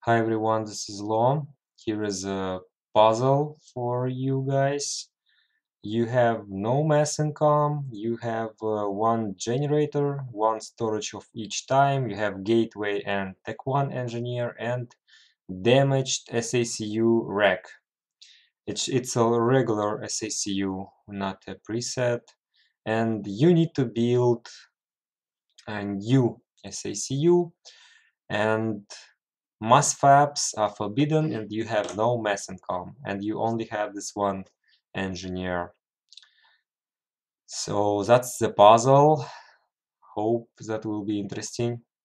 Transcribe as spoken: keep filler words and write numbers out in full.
Hi everyone, this is Lom. Here is a puzzle for you guys. You have no mass income, you have uh, one generator, one storage of each time, you have gateway and tech one engineer, and damaged S A C U rack. It's, it's a regular S A C U, not a preset. And you need to build a new S A C U, and mass fabs are forbidden and you have no mass income and you only have this one engineer. So that's the puzzle. Hope that will be interesting.